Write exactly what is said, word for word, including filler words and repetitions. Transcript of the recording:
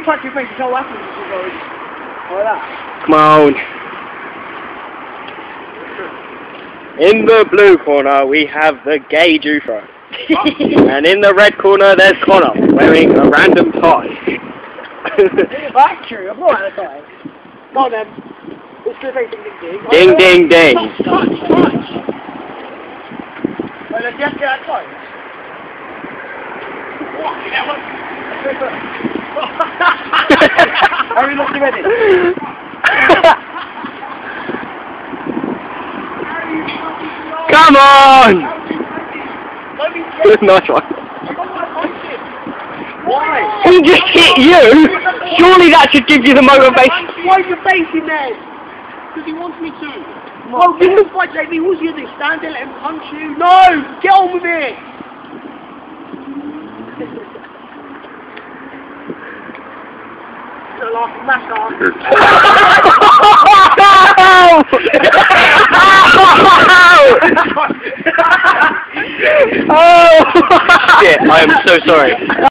punch your face, so what happens if you go like that? Come on. In the blue corner, we have the gay Jufro. And in the red corner, there's Conor, wearing a random tie. That's true, I'm not out of time. Go on then. Let's do a ding ding ding. Ding ding ding. Touch, touch, touch. Well, let's just get that close. Are we looking ready? Come on! Nice one. Why? He just hit you! Surely that should give you the motivation. Why is your face in there? Because he wants me to. Oh, you move by Jamie, what's he going to do? Stand there, let him punch you? No! Get on with it! The last massacre. Oh! Shit, I am so sorry.